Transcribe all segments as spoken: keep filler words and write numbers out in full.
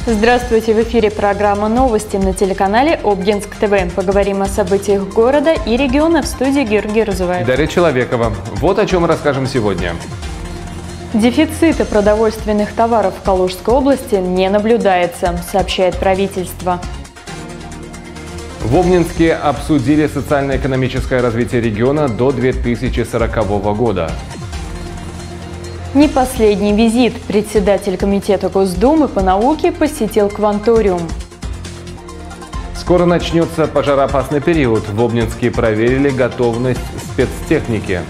Здравствуйте! В эфире программа «Новости» на телеканале Обнинск ТВ. Поговорим о событиях города и региона. В студии Георгий Разуваев. Дарья Человекова. Вот о чем расскажем сегодня. Дефицита продовольственных товаров в Калужской области не наблюдается, сообщает правительство. В Обнинске обсудили социально-экономическое развитие региона до две тысячи сорокового года. Не последний визит. Председатель комитета Госдумы по науке посетил кванториум. Скоро начнется пожароопасный период. В Обнинске проверили готовность спецтехники.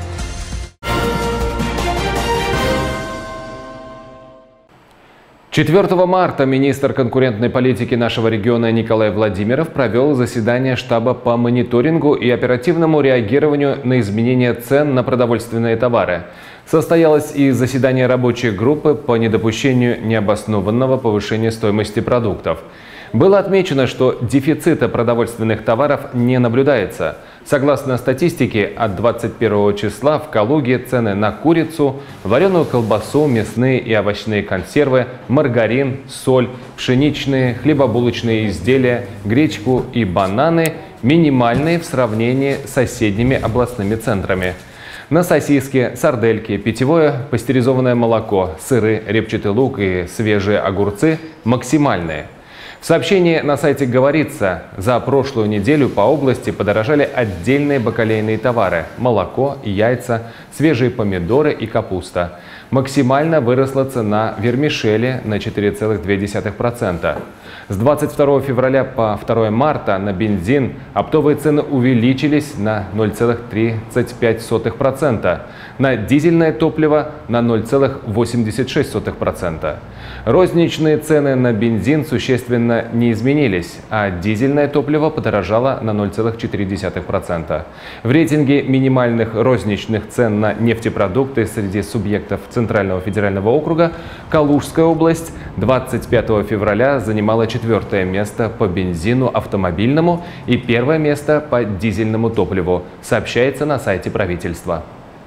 четвёртого марта министр конкурентной политики нашего региона Николай Владимиров провел заседание штаба по мониторингу и оперативному реагированию на изменения цен на продовольственные товары. Состоялось и заседание рабочей группы по недопущению необоснованного повышения стоимости продуктов. Было отмечено, что дефицита продовольственных товаров не наблюдается. Согласно статистике, от двадцать первого числа в Калуге цены на курицу, вареную колбасу, мясные и овощные консервы, маргарин, соль, пшеничные, хлебобулочные изделия, гречку и бананы минимальные в сравнении с соседними областными центрами. На сосиски, сардельки, питьевое пастеризованное молоко, сыры, репчатый лук и свежие огурцы максимальные. В сообщении на сайте говорится, за прошлую неделю по области подорожали отдельные бакалейные товары – молоко, яйца, свежие помидоры и капуста. Максимально выросла цена вермишели на четыре целых две десятых процента. С двадцать второго февраля по второе марта на бензин оптовые цены увеличились на ноль целых тридцать пять сотых процента, на дизельное топливо на ноль целых восемьдесят шесть сотых процента. Розничные цены на бензин существенно не изменились, а дизельное топливо подорожало на ноль целых четыре десятых процента. В рейтинге минимальных розничных цен на нефтепродукты среди субъектов Центрального федерального округа Калужская область двадцать пятого февраля занимала четвертое место по бензину автомобильному и первое место по дизельному топливу, сообщается на сайте правительства.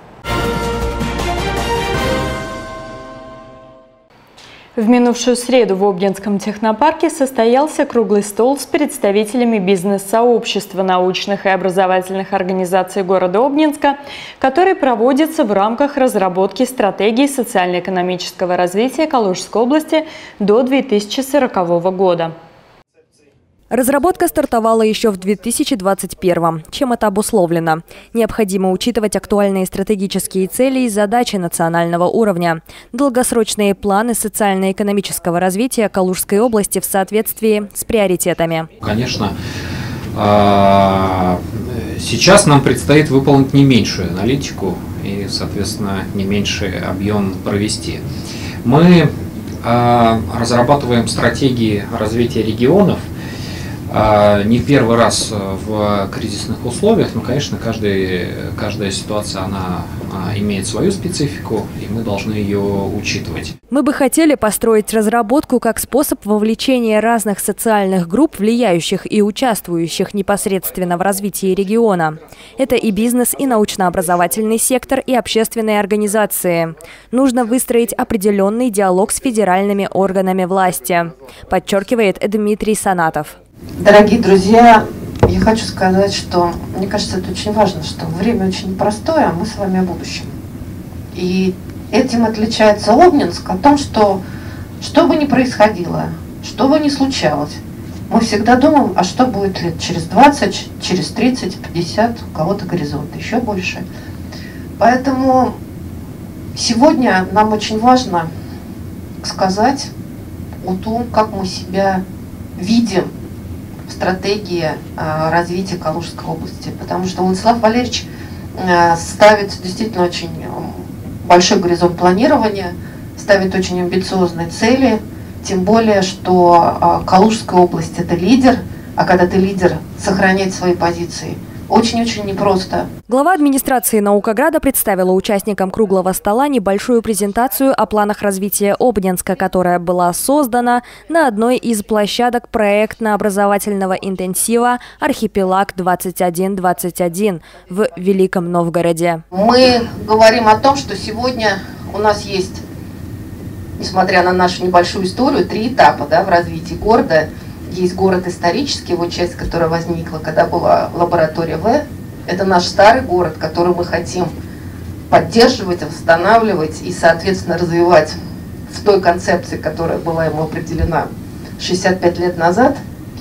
В минувшую среду в Обнинском технопарке состоялся круглый стол с представителями бизнес-сообщества научных и образовательных организаций города Обнинска, который проводится в рамках разработки стратегии социально-экономического развития Калужской области до две тысячи сорокового года. Разработка стартовала еще в две тысячи двадцать первом. Чем это обусловлено? Необходимо учитывать актуальные стратегические цели и задачи национального уровня, долгосрочные планы социально-экономического развития Калужской области в соответствии с приоритетами. Конечно, сейчас нам предстоит выполнить не меньшую аналитику и, соответственно, не меньший объем провести. Мы разрабатываем стратегии развития регионов. Не первый раз в кризисных условиях, но, конечно, каждый, каждая ситуация она имеет свою специфику, и мы должны ее учитывать. Мы бы хотели построить разработку как способ вовлечения разных социальных групп, влияющих и участвующих непосредственно в развитии региона. Это и бизнес, и научно-образовательный сектор, и общественные организации. Нужно выстроить определенный диалог с федеральными органами власти, подчеркивает Дмитрий Санатов. Дорогие друзья, я хочу сказать, что мне кажется, это очень важно, что время очень непростое, а мы с вами о будущем. И этим отличается Обнинск о том, что что бы ни происходило, что бы ни случалось, мы всегда думаем, а что будет лет через двадцать, через тридцать, пятьдесят, у кого-то горизонт еще больше. Поэтому сегодня нам очень важно сказать о том, как мы себя видим в стратегии э, развития Калужской области, потому что Владислав Валерьевич э, ставит действительно очень большой горизонт планирования, ставит очень амбициозные цели, тем более, что э, Калужская область – это лидер, а когда ты лидер, сохранять свои позиции очень-очень непросто. Глава администрации Наукограда представила участникам круглого стола небольшую презентацию о планах развития Обнинска, которая была создана на одной из площадок проектно-образовательного интенсива «Архипелаг двадцать один двадцать один» в Великом Новгороде. Мы говорим о том, что сегодня у нас есть несмотря на нашу небольшую историю, три этапа, да, в развитии города. Есть город исторический, его часть, которая возникла, когда была лаборатория В. Это наш старый город, который мы хотим поддерживать, восстанавливать и, соответственно, развивать в той концепции, которая была ему определена шестьдесят пять лет назад.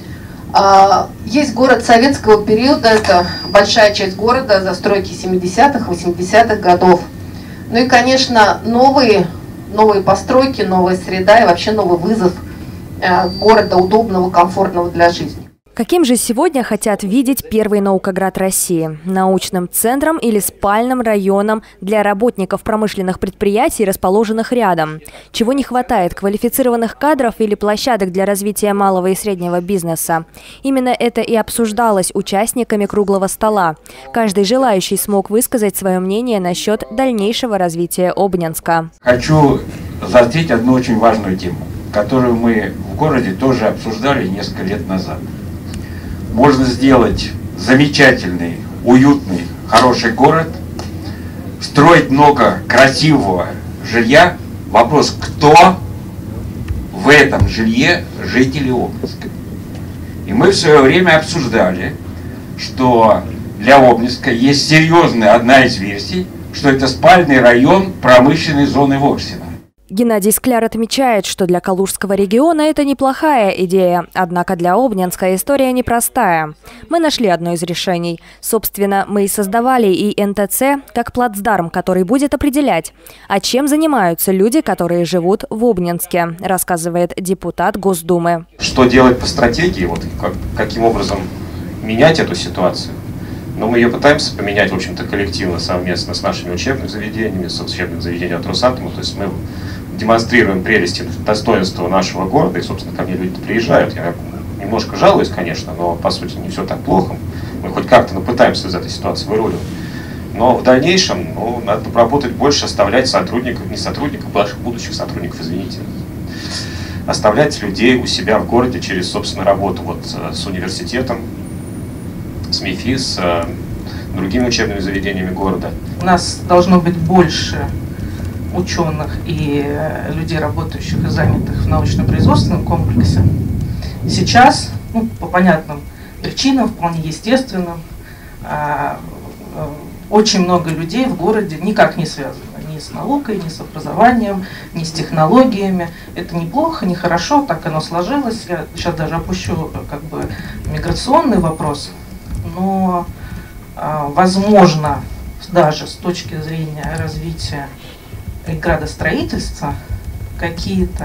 Есть город советского периода, это большая часть города, застройки семидесятых, восьмидесятых годов. Ну и, конечно, новые, новые постройки, новая среда и вообще новый вызов города удобного, комфортного для жизни. Каким же сегодня хотят видеть первый наукоград России? Научным центром или спальным районом для работников промышленных предприятий, расположенных рядом? Чего не хватает? Квалифицированных кадров или площадок для развития малого и среднего бизнеса? Именно это и обсуждалось участниками круглого стола. Каждый желающий смог высказать свое мнение насчет дальнейшего развития Обнинска. Хочу задеть одну очень важную тему, которую мы в городе тоже обсуждали несколько лет назад. Можно сделать замечательный, уютный, хороший город, строить много красивого жилья. Вопрос, кто в этом жилье жители Обнинска? И мы в свое время обсуждали, что для Обнинска есть серьезная одна из версий, что это спальный район промышленной зоны Ворсина. Геннадий Скляр отмечает, что для Калужского региона это неплохая идея, однако для Обнинска история непростая. Мы нашли одно из решений. Собственно, мы и создавали и эн тэ цэ как плацдарм, который будет определять, а чем занимаются люди, которые живут в Обнинске, рассказывает депутат Госдумы. Что делать по стратегии, вот как, каким образом менять эту ситуацию? Но мы ее пытаемся поменять, в общем-то, коллективно, совместно с нашими учебными заведениями, с учебным заведением от Росатома. То есть мы демонстрируем прелести, достоинства нашего города, и, собственно, ко мне люди приезжают. Я немножко жалуюсь, конечно, но, по сути, не все так плохо. Мы хоть как-то ну, пытаемся из этой ситуации выруливать. Но в дальнейшем ну, надо поработать больше, оставлять сотрудников, не сотрудников, ваших будущих сотрудников, извините, оставлять людей у себя в городе через, собственно, работу вот, с университетом, с МИФИ, с э, другими учебными заведениями города. У нас должно быть больше ученых и э, людей, работающих и занятых в научно-производственном комплексе. Сейчас, ну, по понятным причинам, вполне естественным, э, э, очень много людей в городе никак не связано ни с наукой, ни с образованием, ни с технологиями. Это неплохо, не хорошо, так оно сложилось. Я сейчас даже опущу как бы миграционный вопрос. Но, возможно, даже с точки зрения развития градостроительства, какие-то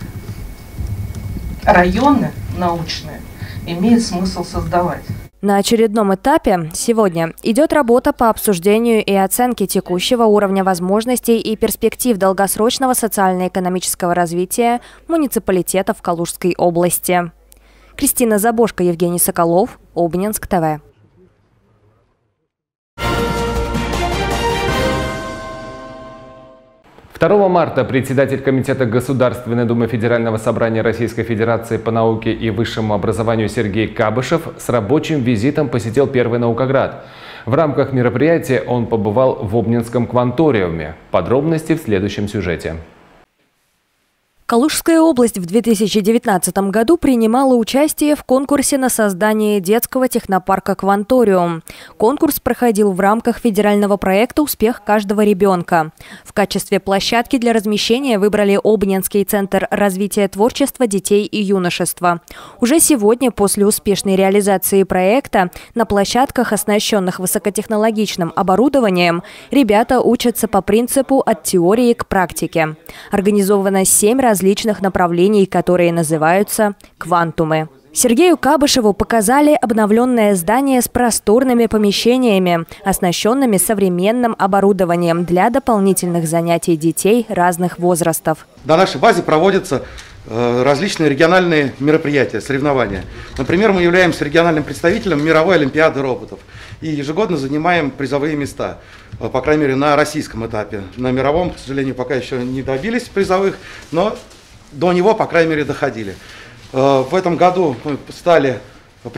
районы научные имеет смысл создавать. На очередном этапе сегодня идет работа по обсуждению и оценке текущего уровня возможностей и перспектив долгосрочного социально-экономического развития муниципалитетов в Калужской области. Кристина Забошко, Евгений Соколов, Обнинск ТВ. второго марта председатель Комитета Государственной Думы Федерального собрания Российской Федерации по науке и высшему образованию Сергей Кабышев с рабочим визитом посетил Первый наукоград. В рамках мероприятия он побывал в Обнинском кванториуме. Подробности в следующем сюжете. Калужская область в две тысячи девятнадцатом году принимала участие в конкурсе на создание детского технопарка «Кванториум». Конкурс проходил в рамках федерального проекта «Успех каждого ребенка». В качестве площадки для размещения выбрали Обнинский центр развития творчества детей и юношества. Уже сегодня, после успешной реализации проекта, на площадках, оснащенных высокотехнологичным оборудованием, ребята учатся по принципу «от теории к практике». Организовано семь различных различных направлений, которые называются «квантумы». Сергею Кабышеву показали обновленное здание с просторными помещениями, оснащенными современным оборудованием для дополнительных занятий детей разных возрастов. На нашей базе проводятся различные региональные мероприятия, соревнования. Например, мы являемся региональным представителем мировой олимпиады роботов и ежегодно занимаем призовые места, по крайней мере, на российском этапе. На мировом, к сожалению, пока еще не добились призовых, но до него, по крайней мере, доходили. В этом году мы стали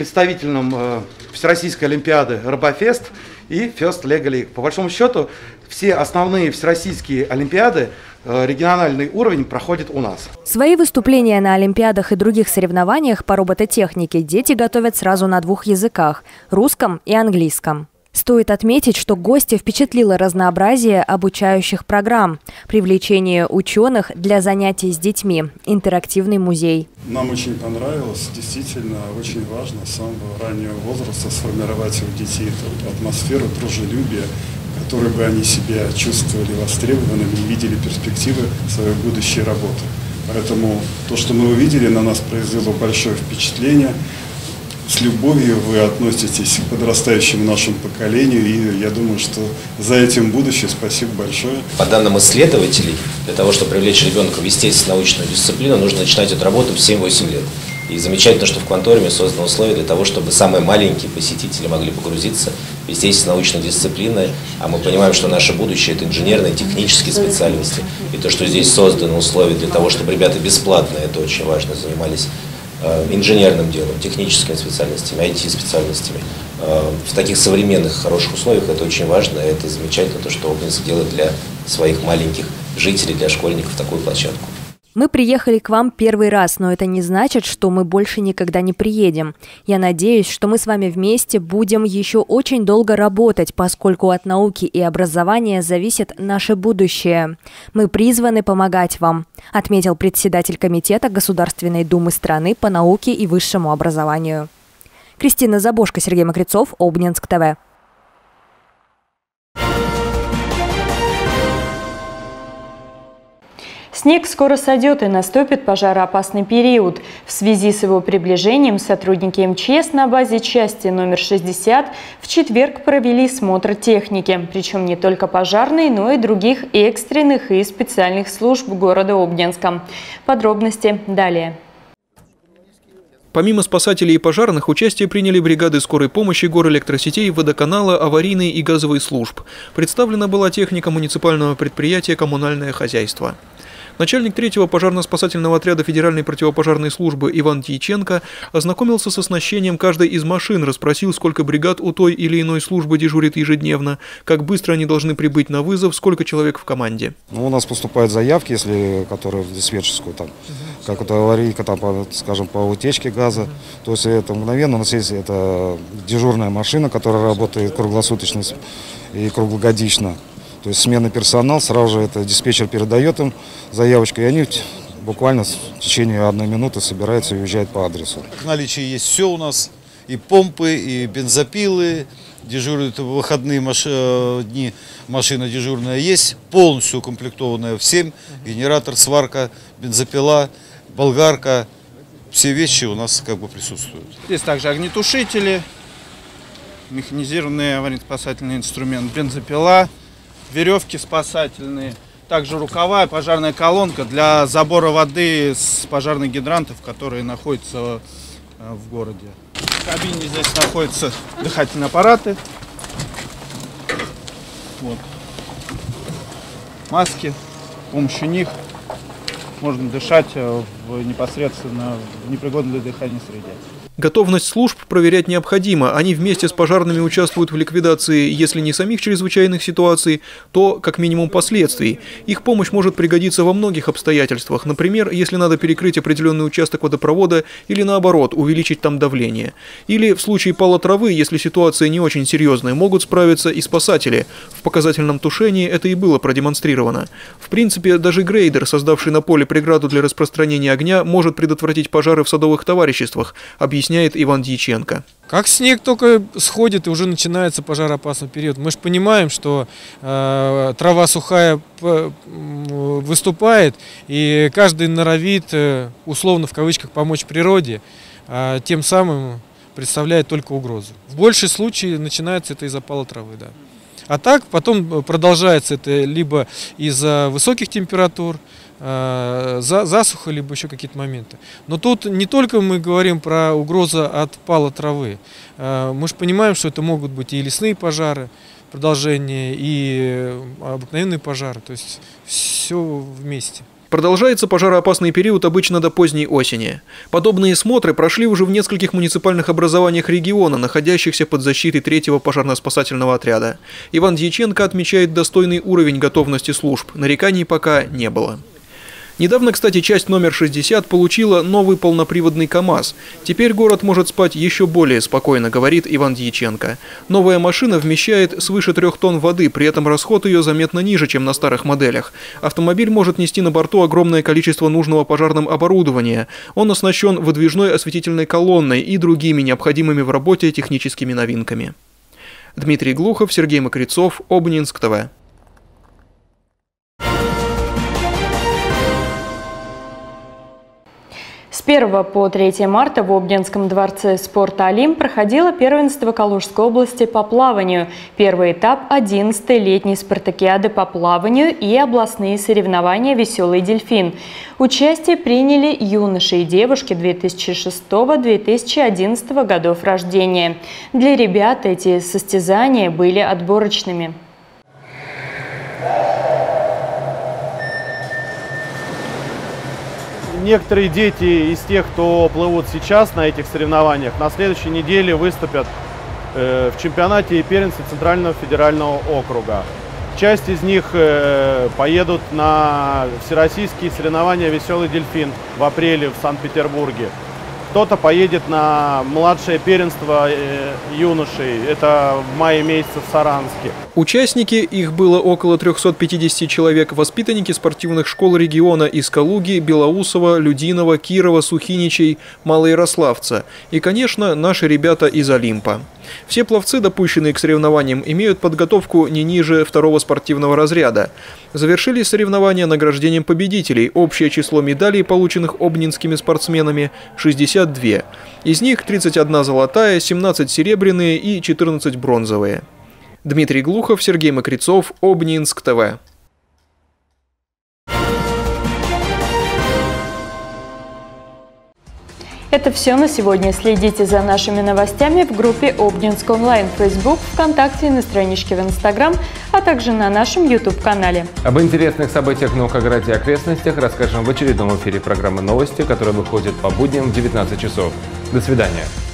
представителем Всероссийской олимпиады «Робофест» и First Lego League. По большому счету, все основные всероссийские олимпиады региональный уровень проходит у нас. Свои выступления на олимпиадах и других соревнованиях по робототехнике дети готовят сразу на двух языках – русском и английском. Стоит отметить, что гостя впечатлило разнообразие обучающих программ, привлечение ученых для занятий с детьми, интерактивный музей. Нам очень понравилось, действительно очень важно с самого раннего возраста сформировать у детей эту атмосферу дружелюбия, в которой бы они себя чувствовали востребованными и видели перспективы своей будущей работы. Поэтому то, что мы увидели, на нас произвело большое впечатление. С любовью вы относитесь к подрастающему нашему поколению, и я думаю, что за этим будущее. Спасибо большое. По данным исследователей, для того, чтобы привлечь ребенка в естественно-научную дисциплину, нужно начинать эту работу в семь-восемь лет. И замечательно, что в Кванториуме созданы условия для того, чтобы самые маленькие посетители могли погрузиться в естественно-научные дисциплины. А мы понимаем, что наше будущее – это инженерные, технические специальности. И то, что здесь созданы условия для того, чтобы ребята бесплатно, это очень важно, занимались инженерным делом, техническими специальностями, ай ти-специальностями. В таких современных, хороших условиях это очень важно, и это замечательно, то, что Обнинск делает для своих маленьких жителей, для школьников такую площадку. Мы приехали к вам первый раз, но это не значит, что мы больше никогда не приедем. Я надеюсь, что мы с вами вместе будем еще очень долго работать, поскольку от науки и образования зависит наше будущее. Мы призваны помогать вам, отметил председатель комитета Государственной Думы страны по науке и высшему образованию. Кристина Забошко, Сергей Мокрицов, Обнинск ТВ. Снег скоро сойдет и наступит пожароопасный период. В связи с его приближением сотрудники эм че эс на базе части номер шестьдесят в четверг провели смотр техники. Причем не только пожарной, но и других экстренных и специальных служб города Обнинска. Подробности далее. Помимо спасателей и пожарных, участие приняли бригады скорой помощи, горэлектросетей, водоканала, аварийной и газовой служб. Представлена была техника муниципального предприятия «Коммунальное хозяйство». Начальник третьего пожарно-спасательного отряда Федеральной противопожарной службы Иван Дьяченко ознакомился с оснащением каждой из машин, расспросил, сколько бригад у той или иной службы дежурит ежедневно, как быстро они должны прибыть на вызов, сколько человек в команде. Ну, у нас поступают заявки, если, которые в диспетчерскую, там, как это аварийка, там, по, скажем, по утечке газа. То есть это мгновенно, у нас есть это дежурная машина, которая работает круглосуточно и круглогодично. То есть сменный персонал, сразу же это диспетчер передает им заявочку, и они буквально в течение одной минуты собираются и уезжают по адресу. В наличии есть все у нас, и помпы, и бензопилы, дежурят в выходные маш... дни, машина дежурная есть, полностью укомплектованная в семь, генератор, сварка, бензопила, болгарка, все вещи у нас как бы присутствуют. Здесь также огнетушители, механизированный аварийно-спасательный инструмент, бензопила, веревки спасательные, также рукава, пожарная колонка для забора воды с пожарных гидрантов, которые находятся в городе. В кабине здесь находятся дыхательные аппараты, вот. Маски, с помощью них можно дышать в непосредственно в непригодной для дыхания среде. Готовность служб проверять необходимо. Они вместе с пожарными участвуют в ликвидации, если не самих чрезвычайных ситуаций, то как минимум последствий. Их помощь может пригодиться во многих обстоятельствах. Например, если надо перекрыть определенный участок водопровода или наоборот, увеличить там давление. Или в случае пала травы, если ситуация не очень серьезная, могут справиться и спасатели. В показательном тушении это и было продемонстрировано. В принципе, даже грейдер, создавший на поле преграду для распространения огня, может предотвратить пожары в садовых товариществах, объясняет Иван Дьяченко. Как снег только сходит и уже начинается пожароопасный период, мы же понимаем, что э, трава сухая выступает, и каждый норовит, э, условно в кавычках, помочь природе, а тем самым представляет только угрозу. В большей случае начинается это из-за пала травы, да. А так потом продолжается это либо из-за высоких температур, За, засуха, либо еще какие-то моменты. Но тут не только мы говорим про угрозу от пала травы. Мы же понимаем, что это могут быть и лесные пожары, продолжение, и обыкновенные пожары. То есть все вместе. Продолжается пожароопасный период обычно до поздней осени. Подобные смотры прошли уже в нескольких муниципальных образованиях региона, находящихся под защитой третьего пожарно-спасательного отряда. Иван Дьяченко отмечает достойный уровень готовности служб. Нареканий пока не было. Недавно, кстати, часть номер шестьдесят получила новый полноприводный КАМАЗ. Теперь город может спать еще более спокойно, говорит Иван Дьяченко. Новая машина вмещает свыше трех тонн воды, при этом расход ее заметно ниже, чем на старых моделях. Автомобиль может нести на борту огромное количество нужного пожарным оборудования. Он оснащен выдвижной осветительной колонной и другими необходимыми в работе техническими новинками. Дмитрий Глухов, Сергей Мокрицов, Обнинск ТВ. С первого по третье марта в Обнинском дворце спорта «Олимп» проходило первенство Калужской области по плаванию, первый этап одиннадцатой летней спартакиады по плаванию и областные соревнования «Веселый дельфин». Участие приняли юноши и девушки две тысячи шестого — две тысячи одиннадцатого годов рождения. Для ребят эти состязания были отборочными. Некоторые дети из тех, кто плывут сейчас на этих соревнованиях, на следующей неделе выступят э, в чемпионате и первенстве Центрального федерального округа. Часть из них э, поедут на всероссийские соревнования «Веселый дельфин» в апреле в Санкт-Петербурге. Кто-то поедет на младшее первенство э, юношей, это в мае месяце в Саранске. Участники, их было около трёхсот пятидесяти человек, воспитанники спортивных школ региона из Калуги, Белоусова, Людинова, Кирова, Сухиничей, Малоярославца и, конечно, наши ребята из Олимпа. Все пловцы, допущенные к соревнованиям, имеют подготовку не ниже второго спортивного разряда. Завершили соревнования награждением победителей. Общее число медалей, полученных обнинскими спортсменами, шестьдесят две. Из них тридцать одна золотая, семнадцать серебряные и четырнадцать бронзовые. Дмитрий Глухов, Сергей Мокрицов, Обнинск ТВ. Это все на сегодня. Следите за нашими новостями в группе Обнинск онлайн, Facebook, ВКонтакте и на страничке в Инстаграм, а также на нашем YouTube-канале. Об интересных событиях в Новгороде и окрестностях расскажем в очередном эфире программы «Новости», которая выходит по будням в девятнадцать часов. До свидания.